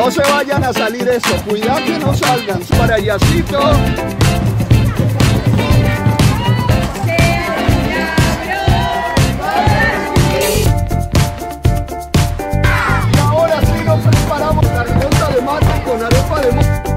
No se vayan a salir eso, cuidado que no salgan. Para Yacito. Y ahora sí nos preparamos la rienda de mate con arepa de mate.